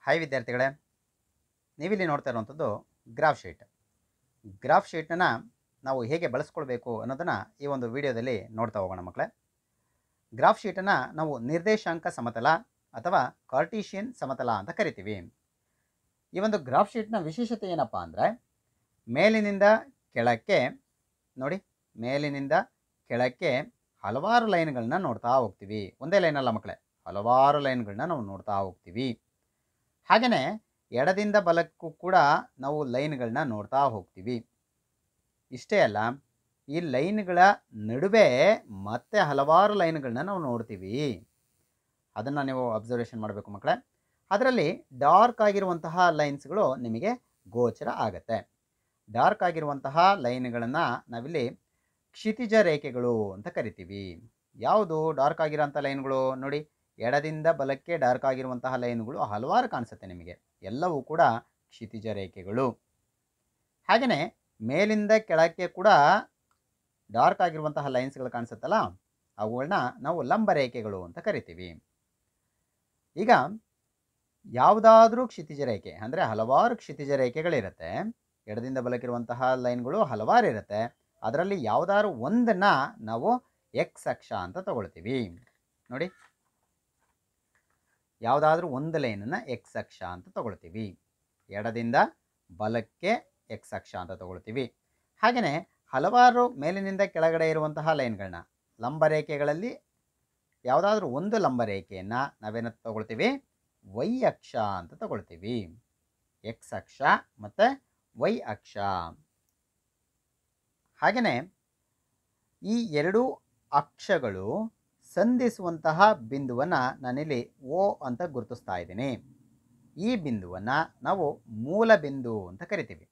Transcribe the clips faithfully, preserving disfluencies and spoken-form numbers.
Hi ವಿದ್ಯಾರ್ಥಿಗಳೇ, ನೀವಿಲ್ಲಿ ನೋಡ್ತಾ ಇರುವಂಥದ್ದು ಗ್ರಾಫ್ ಶೀಟ್. ಗ್ರಾಫ್ ಶೀಟನ್ನು ನಾವು ಹೇಗೆ ಬಳಸ್ಕೊಳ್ಬೇಕು ಅನ್ನೋದನ್ನು ಈ ಒಂದು ವಿಡಿಯೋದಲ್ಲಿ ನೋಡ್ತಾ ಹೋಗೋಣ ಮಕ್ಕಳೇ. ಗ್ರಾಫ್ ಶೀಟನ್ನು ನಾವು ನಿರ್ದೇಶಾಂಕ ಸಮತಲ ಅಥವಾ ಕಾರ್ಟೀಷಿಯನ್ ಸಮತಲ ಅಂತ ಕರಿತೀವಿ. ಈ ಒಂದು ಗ್ರಾಫ್ ಶೀಟ್ನ ವಿಶೇಷತೆ ಏನಪ್ಪ ಅಂದರೆ, ಮೇಲಿನಿಂದ ಕೆಳಕ್ಕೆ ನೋಡಿ, ಮೇಲಿನಿಂದ ಕೆಳಕ್ಕೆ ಹಲವಾರು ಲೈನ್ಗಳನ್ನ ನೋಡ್ತಾ ಹೋಗ್ತೀವಿ. ಒಂದೇ ಲೈನ್ ಅಲ್ಲ ಮಕ್ಕಳೇ, ಹಲವಾರು ಲೈನ್ಗಳನ್ನ ನಾವು ನೋಡ್ತಾ ಹೋಗ್ತೀವಿ. ಹಾಗೆಯೇ ಎಡದಿಂದ ಬಲಕ್ಕೂ ಕೂಡ ನಾವು ಲೈನ್ಗಳನ್ನ ನೋಡ್ತಾ ಹೋಗ್ತೀವಿ. ಇಷ್ಟೇ ಅಲ್ಲ, ಈ ಲೈನ್ಗಳ ನಡುವೆ ಮತ್ತೆ ಹಲವಾರು ಲೈನ್ಗಳನ್ನ ನಾವು ನೋಡ್ತೀವಿ. ಅದನ್ನು ನೀವು ಅಬ್ಸರ್ವೇಷನ್ ಮಾಡಬೇಕು ಮಕ್ಕಳೇ. ಅದರಲ್ಲಿ ಡಾರ್ಕ್ ಆಗಿರುವಂತಹ ಲೈನ್ಸ್ಗಳು ನಿಮಗೆ ಗೋಚರ ಆಗತ್ತೆ. ಡಾರ್ಕ್ ಆಗಿರುವಂತಹ ಲೈನ್ಗಳನ್ನು ನಾವಿಲ್ಲಿ ಕ್ಷಿತಿಜ ರೇಖೆಗಳು ಅಂತ ಕರಿತೀವಿ. ಯಾವುದು ಡಾರ್ಕ್ ಆಗಿರೋಂಥ ಲೈನ್ಗಳು? ನೋಡಿ, ಎಡದಿಂದ ಬಲಕ್ಕೆ ಡಾರ್ಕ್ ಆಗಿರುವಂತಹ ಲೈನ್ಗಳು ಹಲವಾರು ಕಾಣಿಸುತ್ತೆ ನಿಮಗೆ. ಎಲ್ಲವೂ ಕೂಡ ಕ್ಷಿತಿಜ ರೇಖೆಗಳು. ಹಾಗೆಯೇ ಮೇಲಿಂದ ಕೆಳಕ್ಕೆ ಕೂಡ ಡಾರ್ಕ್ ಆಗಿರುವಂತಹ ಲೈನ್ಸ್ಗಳು ಕಾಣಿಸುತ್ತಲ್ಲ, ಅವುಗಳನ್ನ ನಾವು ಲಂಬ ರೇಖೆಗಳು ಅಂತ ಕರಿತೀವಿ. ಈಗ ಯಾವುದಾದ್ರೂ ಕ್ಷಿತಿಜ ರೇಖೆ ಅಂದರೆ ಹಲವಾರು ಕ್ಷಿತಿಜ ರೇಖೆಗಳಿರುತ್ತೆ. ಎಡದಿಂದ ಬಲಕ್ಕಿರುವಂತಹ ಲೈನ್ಗಳು ಹಲವಾರು ಇರುತ್ತೆ. ಅದರಲ್ಲಿ ಯಾವುದಾದ್ರೂ ಒಂದನ್ನು ನಾವು ಎಕ್ಸ್ ಅಕ್ಷ ಅಂತ ತಗೊಳ್ತೀವಿ. ನೋಡಿ, ಯಾವುದಾದ್ರೂ ಒಂದು ಲೈನನ್ನು ಎಕ್ಸ್ ಅಕ್ಷ ಅಂತ ತಗೊಳ್ತೀವಿ. ಎಡದಿಂದ ಬಲಕ್ಕೆ ಎಕ್ಸ್ ಅಕ್ಷ ಅಂತ ತಗೊಳ್ತೀವಿ. ಹಾಗೆಯೇ ಹಲವಾರು ಮೇಲಿನಿಂದ ಕೆಳಗಡೆ ಇರುವಂತಹ ಲೈನ್ಗಳನ್ನ, ಲಂಬ ರೇಖೆಗಳಲ್ಲಿ ಯಾವುದಾದ್ರೂ ಒಂದು ಲಂಬ ರೇಖೆಯನ್ನು ನಾವೇನಂತ ತಗೊಳ್ತೀವಿ? ವೈ ಅಕ್ಷ ಅಂತ ತಗೊಳ್ತೀವಿ. ಎಕ್ಸ್ ಅಕ್ಷ ಮತ್ತು ವೈ ಅಕ್ಷ. ಹಾಗೆಯೇ ಈ ಎರಡೂ ಅಕ್ಷಗಳು ಸಂಧಿಸುವಂತಹ ಬಿಂದುವನ್ನು ನಾನಿಲ್ಲಿ ಓ ಅಂತ ಗುರುತಿಸ್ತಾ ಇದ್ದೀನಿ. ಈ ಬಿಂದುವನ್ನು ನಾವು ಮೂಲ ಬಿಂದು ಅಂತ ಕರಿತೀವಿ.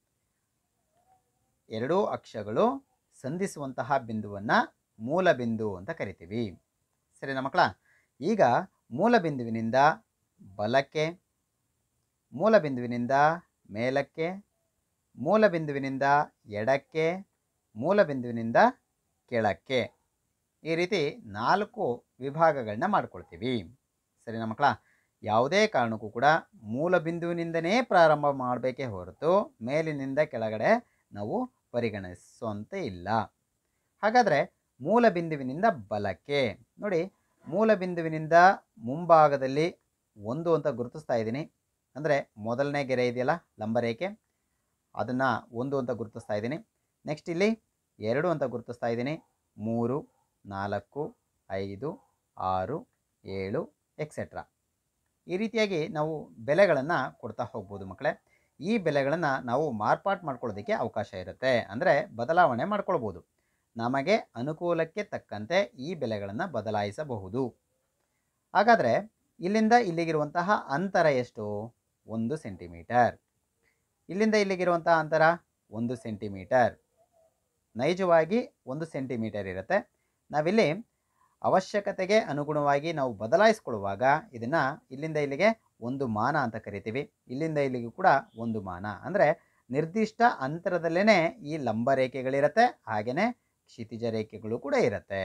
ಎರಡೂ ಅಕ್ಷಗಳು ಸಂಧಿಸುವಂತಹ ಬಿಂದುವನ್ನು ಮೂಲ ಬಿಂದು ಅಂತ ಕರಿತೀವಿ. ಸರಿನಾ ಮಕ್ಕಳ? ಈಗ ಮೂಲ ಬಿಂದುವಿನಿಂದ ಬಲಕ್ಕೆ, ಮೂಲ ಬಿಂದುವಿನಿಂದ ಮೇಲಕ್ಕೆ, ಮೂಲ ಬಿಂದುವಿನಿಂದ ಎಡಕ್ಕೆ, ಮೂಲ ಬಿಂದುವಿನಿಂದ ಕೆಳಕ್ಕೆ, ಈ ರೀತಿ ನಾಲ್ಕು ವಿಭಾಗಗಳನ್ನ ಮಾಡ್ಕೊಳ್ತೀವಿ. ಸರಿನಾ ಮಕ್ಕಳ? ಯಾವುದೇ ಕಾರಣಕ್ಕೂ ಕೂಡ ಮೂಲ ಬಿಂದುವಿನಿಂದನೇ ಪ್ರಾರಂಭ ಮಾಡಬೇಕೇ ಹೊರತು ಮೇಲಿನಿಂದ ಕೆಳಗಡೆ ನಾವು ಪರಿಗಣಿಸುವಂತೆ ಇಲ್ಲ. ಹಾಗಾದರೆ ಮೂಲ ಬಿಂದುವಿನಿಂದ ಬಲಕ್ಕೆ ನೋಡಿ, ಮೂಲ ಬಿಂದುವಿನಿಂದ ಮುಂಭಾಗದಲ್ಲಿ ಒಂದು ಅಂತ ಗುರುತಿಸ್ತಾ ಇದ್ದೀನಿ. ಅಂದರೆ ಮೊದಲನೇ ಗೆರೆ ಇದೆಯಲ್ಲ ಲಂಬರೇಖೆ, ಅದನ್ನು ಒಂದು ಅಂತ ಗುರುತಿಸ್ತಾ ಇದ್ದೀನಿ. ನೆಕ್ಸ್ಟ್ ಇಲ್ಲಿ ಎರಡು ಅಂತ ಗುರುತಿಸ್ತಾ ಇದ್ದೀನಿ. ಮೂರು, ನಾಲ್ಕು, ಐದು, ಆರು, ಏಳು ಎಕ್ಸೆಟ್ರಾ. ಈ ರೀತಿಯಾಗಿ ನಾವು ಬೆಲೆಗಳನ್ನು ಕೊಡ್ತಾ ಹೋಗ್ಬೋದು ಮಕ್ಕಳೇ. ಈ ಬೆಲೆಗಳನ್ನು ನಾವು ಮಾರ್ಪಾಟು ಮಾಡ್ಕೊಳ್ಳೋದಕ್ಕೆ ಅವಕಾಶ ಇರುತ್ತೆ. ಅಂದರೆ ಬದಲಾವಣೆ ಮಾಡ್ಕೊಳ್ಬೋದು. ನಮಗೆ ಅನುಕೂಲಕ್ಕೆ ತಕ್ಕಂತೆ ಈ ಬೆಲೆಗಳನ್ನು ಬದಲಾಯಿಸಬಹುದು. ಹಾಗಾದರೆ ಇಲ್ಲಿಂದ ಇಲ್ಲಿಗಿರುವಂತಹ ಅಂತರ ಎಷ್ಟು? ಒಂದು ಸೆಂಟಿಮೀಟರ್. ಇಲ್ಲಿಂದ ಇಲ್ಲಿಗಿರುವಂತಹ ಅಂತರ ಒಂದು ಸೆಂಟಿಮೀಟರ್. ನೈಜವಾಗಿ ಒಂದು ಸೆಂಟಿಮೀಟರ್ ಇರುತ್ತೆ. ನಾವಿಲ್ಲಿ ಅವಶ್ಯಕತೆಗೆ ಅನುಗುಣವಾಗಿ ನಾವು ಬದಲಾಯಿಸ್ಕೊಳ್ಳುವಾಗ ಇದನ್ನು ಇಲ್ಲಿಂದ ಇಲ್ಲಿಗೆ ಒಂದು ಮಾನ ಅಂತ ಕರಿತೀವಿ. ಇಲ್ಲಿಂದ ಇಲ್ಲಿಗೂ ಕೂಡ ಒಂದು ಮಾನ. ಅಂದರೆ ನಿರ್ದಿಷ್ಟ ಅಂತರದಲ್ಲೇ ಈ ಲಂಬ ರೇಖೆಗಳಿರುತ್ತೆ, ಹಾಗೆಯೇ ಕ್ಷಿತಿಜ ರೇಖೆಗಳು ಕೂಡ ಇರುತ್ತೆ.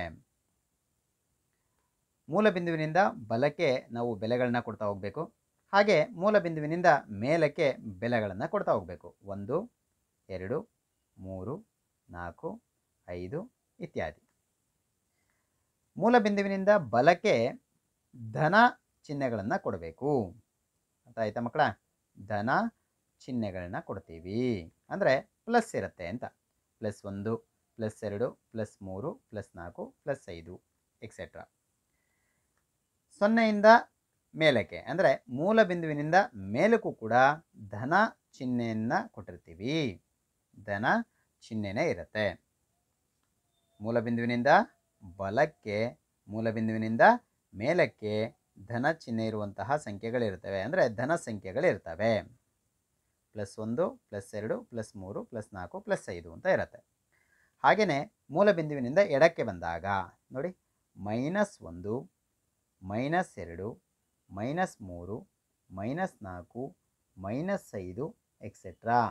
ಮೂಲ ಬಿಂದುವಿನಿಂದ ಬಲಕ್ಕೆ ನಾವು ಬೆಲೆಗಳನ್ನ ಕೊಡ್ತಾ ಹೋಗಬೇಕು. ಹಾಗೆ ಮೂಲ ಬಿಂದುವಿನಿಂದ ಮೇಲಕ್ಕೆ ಬೆಲೆಗಳನ್ನು ಕೊಡ್ತಾ ಹೋಗಬೇಕು. ಒಂದು, ಎರಡು, ಮೂರು, ನಾಲ್ಕು, ಐದು ಇತ್ಯಾದಿ. ಮೂಲ ಬಿಂದುವಿನಿಂದ ಬಲಕ್ಕೆ ಧನ ಚಿಹ್ನೆಗಳನ್ನು ಕೊಡಬೇಕು. ಅಂತ ಆಯ್ತಾ ಮಕ್ಕಳ? ಧನ ಚಿಹ್ನೆಗಳನ್ನ ಕೊಡ್ತೀವಿ. ಅಂದರೆ ಪ್ಲಸ್ ಇರುತ್ತೆ ಅಂತ. ಪ್ಲಸ್ ಒಂದು, ಪ್ಲಸ್ ಎರಡು, ಪ್ಲಸ್ ಮೂರು, ಪ್ಲಸ್ ನಾಲ್ಕು, ಪ್ಲಸ್ ಐದು ಎಕ್ಸೆಟ್ರಾ. ಸೊನ್ನೆಯಿಂದ ಮೇಲಕ್ಕೆ ಅಂದರೆ ಮೂಲ ಬಿಂದುವಿನಿಂದ ಮೇಲಕ್ಕೂ ಕೂಡ ಧನ ಚಿಹ್ನೆಯನ್ನು ಕೊಟ್ಟಿರ್ತೀವಿ. ಧನ ಚಿಹ್ನೆನೇ ಇರುತ್ತೆ. ಮೂಲ ಬಿಂದುವಿನಿಂದ ಬಲಕ್ಕೆ, ಮೂಲ ಬಿಂದುವಿನಿಂದ ಮೇಲಕ್ಕೆ ಧನ ಚಿಹ್ನೆ ಇರುವಂತಹ ಸಂಖ್ಯೆಗಳಿರ್ತವೆ. ಅಂದರೆ ಧನ ಸಂಖ್ಯೆಗಳಿರ್ತವೆ. ಪ್ಲಸ್ ಒಂದು, ಪ್ಲಸ್ ಎರಡು, ಪ್ಲಸ್ ಮೂರು, ಪ್ಲಸ್ ನಾಲ್ಕು, ಪ್ಲಸ್ ಐದು ಅಂತ ಇರುತ್ತೆ. ಹಾಗೆಯೇ ಮೂಲ ಬಿಂದುವಿನಿಂದ ಎಡಕ್ಕೆ ಬಂದಾಗ ನೋಡಿ, ಮೈನಸ್ ಒಂದು, ಮೈನಸ್ ಎರಡು, ಮೈನಸ್ ಮೂರು, ಮೈನಸ್ ನಾಲ್ಕು, ಮೈನಸ್ ಐದು ಎಕ್ಸೆಟ್ರಾ.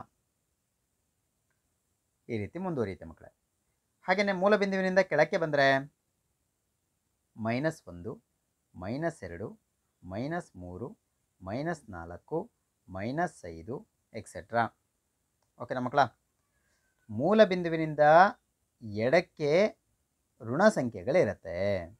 ಈ ರೀತಿ ಮುಂದುವರಿಯುತ್ತೆ ಮಕ್ಕಳೇ. ಹಾಗೆಯೇ ಮೂಲ ಬಿಂದುವಿನಿಂದ ಕೆಳಕ್ಕೆ ಬಂದರೆ ಮೈನಸ್ ಒಂದು, ಮೈನಸ್ ಎರಡು, ಮೈನಸ್ ಮೂರು, ಮೈನಸ್ ನಾಲ್ಕು ಮೈನಸ್ ಐದು ಎಕ್ಸೆಟ್ರಾ. ಓಕೆನಾ ಮಕ್ಕಳ? ಮೂಲ ಬಿಂದುವಿನಿಂದ ಎಡಕ್ಕೆ ಋಣ ಸಂಖ್ಯೆಗಳಿರುತ್ತೆ.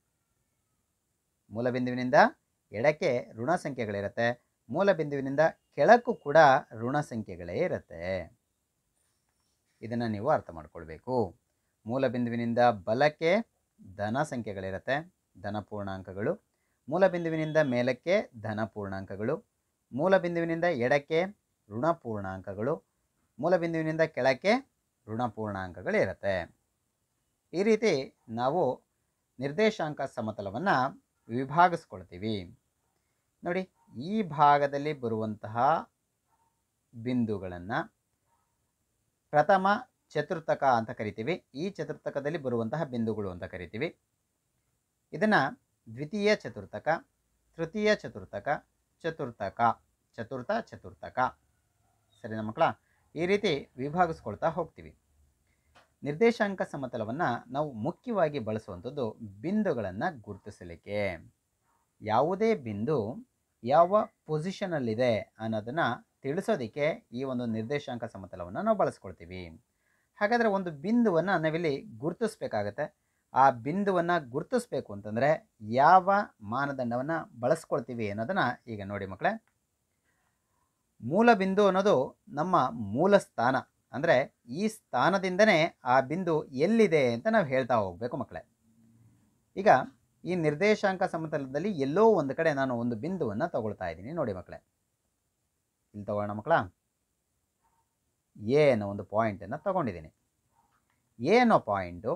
ಮೂಲ ಬಿಂದುವಿನಿಂದ ಎಡಕ್ಕೆ ಋಣ ಸಂಖ್ಯೆಗಳಿರುತ್ತೆ. ಮೂಲ ಬಿಂದುವಿನಿಂದ ಕೆಳಕ್ಕೂ ಕೂಡ ಋಣ ಸಂಖ್ಯೆಗಳೇ ಇರುತ್ತೆ. ಇದನ್ನು ನೀವು ಅರ್ಥ ಮಾಡ್ಕೊಳ್ಬೇಕು. ಮೂಲ ಬಿಂದುವಿನಿಂದ ಬಲಕ್ಕೆ ಧನ ಸಂಖ್ಯೆಗಳಿರುತ್ತೆ, ಧನ ಪೂರ್ಣಾಂಕಗಳು. ಮೂಲ ಬಿಂದುವಿನಿಂದ ಮೇಲಕ್ಕೆ ಧನ ಪೂರ್ಣಾಂಕಗಳು. ಮೂಲ ಬಿಂದುವಿನಿಂದ ಎಡಕ್ಕೆ ಋಣ ಪೂರ್ಣಾಂಕಗಳು. ಮೂಲ ಬಿಂದುವಿನಿಂದ ಕೆಳಕ್ಕೆ ಋಣ ಪೂರ್ಣಾಂಕಗಳಿರುತ್ತೆ. ಈ ರೀತಿ ನಾವು ನಿರ್ದೇಶಾಂಕ ಸಮತಲವನ್ನು ವಿಭಾಗಿಸ್ಕೊಳ್ತೀವಿ. ನೋಡಿ, ಈ ಭಾಗದಲ್ಲಿ ಬರುವಂತಹ ಬಿಂದುಗಳನ್ನು ಪ್ರಥಮ ಚತುರ್ಥಕ ಅಂತ ಕರಿತೀವಿ. ಈ ಚತುರ್ಥಕದಲ್ಲಿ ಬರುವಂತಹ ಬಿಂದುಗಳು ಅಂತ ಕರಿತೀವಿ. ಇದನ್ನು ದ್ವಿತೀಯ ಚತುರ್ಥಕ, ತೃತೀಯ ಚತುರ್ಥಕ, ಚತುರ್ಥಕ, ಚತುರ್ಥ ಚತುರ್ಥಕ. ಸರಿನಾ ಮಕ್ಕಳ? ಈ ರೀತಿ ವಿಭಾಗಿಸ್ಕೊಳ್ತಾ ಹೋಗ್ತೀವಿ. ನಿರ್ದೇಶಾಂಕ ಸಮತಲವನ್ನು ನಾವು ಮುಖ್ಯವಾಗಿ ಬಳಸುವಂಥದ್ದು ಬಿಂದುಗಳನ್ನು ಗುರುತಿಸಲಿಕ್ಕೆ. ಯಾವುದೇ ಬಿಂದು ಯಾವ ಪೊಸಿಷನಲ್ಲಿದೆ ಅನ್ನೋದನ್ನು ತಿಳಿಸೋದಕ್ಕೆ ಈ ಒಂದು ನಿರ್ದೇಶಾಂಕ ಸಮತಲವನ್ನು ನಾವು ಬಳಸ್ಕೊಳ್ತೀವಿ. ಹಾಗಾದರೆ ಒಂದು ಬಿಂದುವನ್ನು ನಾವಿಲ್ಲಿ ಗುರುತಿಸ್ಬೇಕಾಗತ್ತೆ. ಆ ಬಿಂದುವನ್ನು ಗುರುತಿಸ್ಬೇಕು ಅಂತಂದರೆ ಯಾವ ಮಾನದಂಡವನ್ನು ಬಳಸ್ಕೊಳ್ತೀವಿ ಅನ್ನೋದನ್ನು ಈಗ ನೋಡಿ ಮಕ್ಕಳೇ. ಮೂಲ ಬಿಂದು ಅನ್ನೋದು ನಮ್ಮ ಮೂಲ ಸ್ಥಾನ. ಅಂದರೆ ಈ ಸ್ಥಾನದಿಂದನೇ ಆ ಬಿಂದು ಎಲ್ಲಿದೆ ಅಂತ ನಾವು ಹೇಳ್ತಾ ಹೋಗಬೇಕು ಮಕ್ಕಳೇ. ಈಗ ಈ ನಿರ್ದೇಶಾಂಕ ಸಮತಲದಲ್ಲಿ ಎಲ್ಲೋ ಒಂದು ಕಡೆ ನಾನು ಒಂದು ಬಿಂದುವನ್ನು ತಗೊಳ್ತಾ ಇದ್ದೀನಿ. ನೋಡಿ ಮಕ್ಕಳೇ, ಇಲ್ಲಿ ತಗೋಣ ಮಕ್ಕಳ. ಎ ಅನ್ನೋ ಒಂದು ಪಾಯಿಂಟನ್ನು ತಗೊಂಡಿದ್ದೀನಿ. ಎ ಅನ್ನೋ ಪಾಯಿಂಟು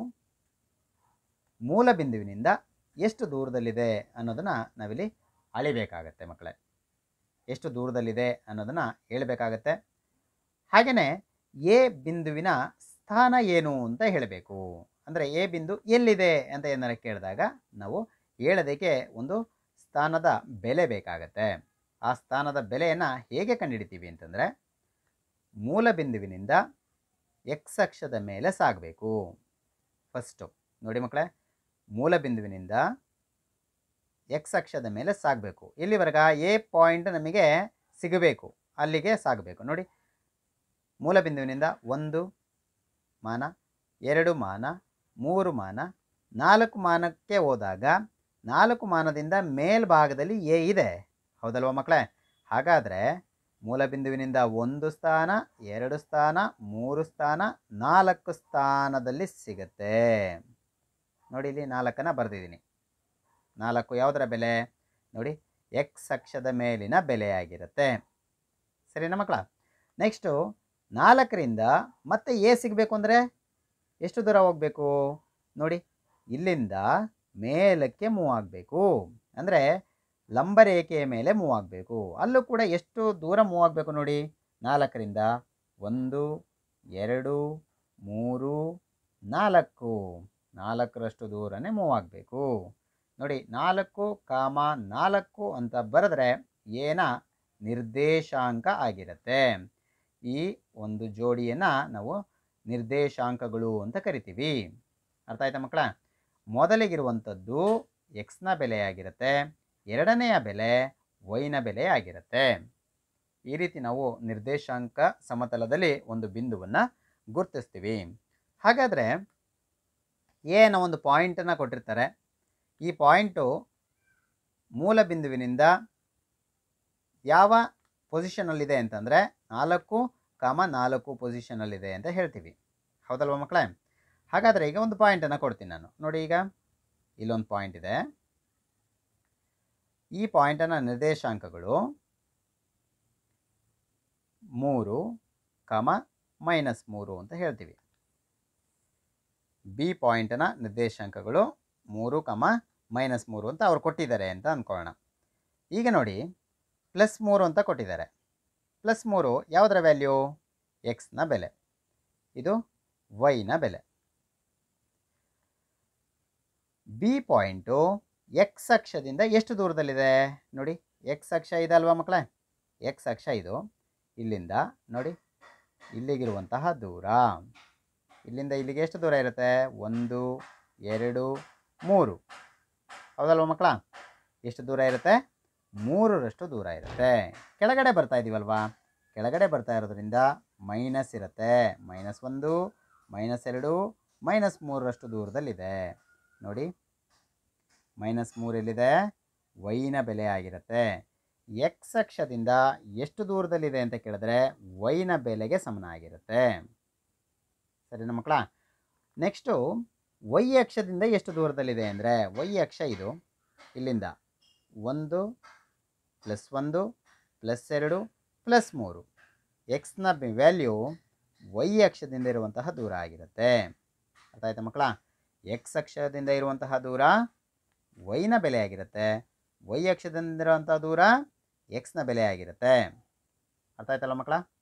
ಮೂಲ ಬಿಂದುವಿನಿಂದ ಎಷ್ಟು ದೂರದಲ್ಲಿದೆ ಅನ್ನೋದನ್ನು ನಾವಿಲ್ಲಿ ಅಳಿಬೇಕಾಗತ್ತೆ ಮಕ್ಕಳೇ. ಎಷ್ಟು ದೂರದಲ್ಲಿದೆ ಅನ್ನೋದನ್ನು ಹೇಳಬೇಕಾಗತ್ತೆ. ಹಾಗೆಯೇ ಎ ಬಿಂದುವಿನ ಸ್ಥಾನ ಏನು ಅಂತ ಹೇಳಬೇಕು. ಅಂದರೆ ಎ ಬಿಂದು ಎಲ್ಲಿದೆ ಅಂತ ಏನಾರು ಕೇಳಿದಾಗ ನಾವು ಹೇಳೋದಕ್ಕೆ ಒಂದು ಸ್ಥಾನದ ಬೆಲೆ ಬೇಕಾಗತ್ತೆ. ಆ ಸ್ಥಾನದ ಬೆಲೆಯನ್ನು ಹೇಗೆ ಕಂಡುಹಿಡಿತೀವಿ ಅಂತಂದರೆ ಮೂಲ ಬಿಂದುವಿನಿಂದ ಎಕ್ಸ್ ಅಕ್ಷದ ಮೇಲೆ ಸಾಗಬೇಕು. ಫಸ್ಟು ನೋಡಿ ಮಕ್ಕಳೇ, ಮೂಲ ಬಿಂದುವಿನಿಂದ ಎಕ್ಸ್ ಅಕ್ಷದ ಮೇಲೆ ಸಾಗಬೇಕು. ಇಲ್ಲಿವರೆಗ ಎ ಪಾಯಿಂಟ್ ನಮಗೆ ಸಿಗಬೇಕು, ಅಲ್ಲಿಗೆ ಸಾಗಬೇಕು. ನೋಡಿ, ಮೂಲ ಬಿಂದುವಿನಿಂದ ಒಂದು ಮಾನ, ಎರಡು ಮಾನ, ಮೂರು ಮಾನ, ನಾಲ್ಕು ಮಾನಕ್ಕೆ ಹೋದಾಗ ನಾಲ್ಕು ಮಾನದಿಂದ ಮೇಲ್ಭಾಗದಲ್ಲಿ ಎ ಇದೆ. ಹೌದಲ್ವ ಮಕ್ಕಳೇ? ಹಾಗಾದರೆ ಮೂಲ ಬಿಂದುವಿನಿಂದ ಒಂದು ಸ್ಥಾನ, ಎರಡು ಸ್ಥಾನ, ಮೂರು ಸ್ಥಾನ, ನಾಲ್ಕು ಸ್ಥಾನದಲ್ಲಿ ಸಿಗುತ್ತೆ. ನೋಡಿ, ಇಲ್ಲಿ ನಾಲ್ಕನ್ನು ಬರೆದಿದ್ದೀನಿ. ನಾಲ್ಕು ಯಾವುದರ ಬೆಲೆ? ನೋಡಿ, ಎಕ್ಸ್ ಅಕ್ಷದ ಮೇಲಿನ ಬೆಲೆಯಾಗಿರುತ್ತೆ. ಸರಿನಾ ಮಕ್ಕಳ? ನೆಕ್ಸ್ಟು ನಾಲ್ಕರಿಂದ ಮತ್ತೆ ಎ ಸಿಗಬೇಕು ಅಂದರೆ ಎಷ್ಟು ದೂರ ಹೋಗಬೇಕು? ನೋಡಿ, ಇಲ್ಲಿಂದ ಮೇಲಕ್ಕೆ ಮೂವ್ ಆಗಬೇಕು. ಅಂದರೆ ಲಂಬರೇಖೆಯ ಮೇಲೆ ಮೂವ್ ಆಗಬೇಕು. ಅಲ್ಲೂ ಕೂಡ ಎಷ್ಟು ದೂರ ಮೂವ್ ಆಗಬೇಕು ನೋಡಿ. ನಾಲ್ಕರಿಂದ ಒಂದು, ಎರಡು, ಮೂರು, ನಾಲ್ಕು, ನಾಲ್ಕರಷ್ಟು ದೂರನೇ ಮೂವ್ ಆಗಬೇಕು. ನೋಡಿ, ನಾಲ್ಕು ಕಾಮ ನಾಲ್ಕು ಅಂತ ಬರೆದ್ರೆ ಏನ ನಿರ್ದೇಶಾಂಕ ಆಗಿರುತ್ತೆ. ಈ ಒಂದು ಜೋಡಿಯನ್ನು ನಾವು ನಿರ್ದೇಶಾಂಕಗಳು ಅಂತ ಕರಿತೀವಿ. ಅರ್ಥ ಆಯ್ತಾ ಮಕ್ಕಳ? ಮೊದಲಿಗಿರುವಂಥದ್ದು ಎಕ್ಸ್ನ ಬೆಲೆಯಾಗಿರುತ್ತೆ, ಎರಡನೆಯ ಬೆಲೆ ವೈನ ಬೆಲೆ ಆಗಿರುತ್ತೆ. ಈ ರೀತಿ ನಾವು ನಿರ್ದೇಶಾಂಕ ಸಮತಲದಲ್ಲಿ ಒಂದು ಬಿಂದುವನ್ನು ಗುರುತಿಸ್ತೀವಿ. ಹಾಗಾದರೆ ಏನೋ ಒಂದು ಪಾಯಿಂಟನ್ನು ಕೊಟ್ಟಿರ್ತಾರೆ. ಈ ಪಾಯಿಂಟು ಮೂಲ ಬಿಂದುವಿನಿಂದ ಯಾವ ಪೊಸಿಷನಲ್ಲಿದೆ ಅಂತಂದರೆ ನಾಲ್ಕು ಕಾಮ ನಾಲ್ಕು ಪೊಸಿಷನಲ್ಲಿದೆ ಅಂತ ಹೇಳ್ತೀವಿ. ಹೌದಲ್ವ ಮಕ್ಕಳೇ? ಹಾಗಾದರೆ ಈಗ ಒಂದು ಪಾಯಿಂಟನ್ನು ಕೊಡ್ತೀನಿ ನಾನು. ನೋಡಿ, ಈಗ ಇಲ್ಲೊಂದು ಪಾಯಿಂಟ್ ಇದೆ. ಈ ಪಾಯಿಂಟನ್ನು ನಿರ್ದೇಶಾಂಕಗಳು ಮೂರು ಕಾಮ ಮೈನಸ್ ಮೂರು ಅಂತ ಹೇಳ್ತೀವಿ. ಬಿ ಪಾಯಿಂಟನ ನಿರ್ದೇಶಾಂಕಗಳು ಮೂರು ಕಾಮ ಮೈನಸ್ ಮೂರು ಅಂತ ಅವ್ರು ಕೊಟ್ಟಿದ್ದಾರೆ ಅಂತ ಅಂದ್ಕೊಳ್ಳೋಣ. ಈಗ ನೋಡಿ, ಪ್ಲಸ್ ಮೂರು ಅಂತ ಕೊಟ್ಟಿದ್ದಾರೆ. ಪ್ಲಸ್ ಮೂರು ಯಾವುದರ ವ್ಯಾಲ್ಯೂ? ಎಕ್ಸ್ನ ಬೆಲೆ. ಇದು ವೈನ ಬೆಲೆ. ಬಿ ಪಾಯಿಂಟು ಎಕ್ಸ್ ಅಕ್ಷದಿಂದ ಎಷ್ಟು ದೂರದಲ್ಲಿದೆ ನೋಡಿ. ಎಕ್ಸ್ ಅಕ್ಷ ಇದೆ ಅಲ್ವಾ ಮಕ್ಕಳೇ? ಎಕ್ಸ್ ಅಕ್ಷ ಇದು. ಇಲ್ಲಿಂದ ನೋಡಿ, ಇಲ್ಲಿಗಿರುವಂತಹ ದೂರ, ಇಲ್ಲಿಂದ ಇಲ್ಲಿಗೆ ಎಷ್ಟು ದೂರ ಇರುತ್ತೆ? ಒಂದು, ಎರಡು, ಮೂರು. ಹೌದಲ್ವ ಮಕ್ಕಳ? ಎಷ್ಟು ದೂರ ಇರುತ್ತೆ? ಮೂರರಷ್ಟು ದೂರ ಇರುತ್ತೆ. ಕೆಳಗಡೆ ಬರ್ತಾ ಇದ್ದೀವಲ್ವಾ, ಕೆಳಗಡೆ ಬರ್ತಾ ಇರೋದ್ರಿಂದ ಮೈನಸ್ ಇರುತ್ತೆ. ಮೈನಸ್ ಒಂದು, ಮೈನಸ್ ಎರಡು, ಮೈನಸ್ ಮೂರರಷ್ಟು ದೂರದಲ್ಲಿದೆ. ನೋಡಿ, ಮೈನಸ್ ಮೂರಲ್ಲಿದೆ, ವೈನ ಬೆಲೆ ಆಗಿರುತ್ತೆ. ಎಕ್ಸ್ ಅಕ್ಷದಿಂದ ಎಷ್ಟು ದೂರದಲ್ಲಿದೆ ಅಂತ ಕೇಳಿದ್ರೆ ವೈನ ಬೆಲೆಗೆ ಸಮನಾಗಿರುತ್ತೆ. ಸರಿನಾ ಮಕ್ಕಳ? ನೆಕ್ಸ್ಟು ವೈ ಅಕ್ಷದಿಂದ ಎಷ್ಟು ದೂರದಲ್ಲಿದೆ ಅಂದರೆ, ವೈ ಅಕ್ಷ ಇದು, ಇಲ್ಲಿಂದ ಒಂದು ಪ್ಲಸ್ ಒಂದು ಪ್ಲಸ್ ಎರಡು ಪ್ಲಸ್ ಮೂರು. ಎಕ್ಸ್ನ ವ್ಯಾಲ್ಯೂ ವೈ ಅಕ್ಷದಿಂದ ಇರುವಂತಹ ದೂರ ಆಗಿರುತ್ತೆ. ಅರ್ಥ ಆಯ್ತಾ ಮಕ್ಕಳ? ಎಕ್ಸ್ ಅಕ್ಷದಿಂದ ಇರುವಂತಹ ದೂರ ವೈನ ಬೆಲೆ ಆಗಿರುತ್ತೆ, ವೈ ಅಕ್ಷದಿಂದ ಇರುವಂತಹ ದೂರ ಎಕ್ಸ್ನ ಬೆಲೆ ಆಗಿರುತ್ತೆ. ಅರ್ಥ ಆಯ್ತಲ್ಲ ಮಕ್ಕಳ?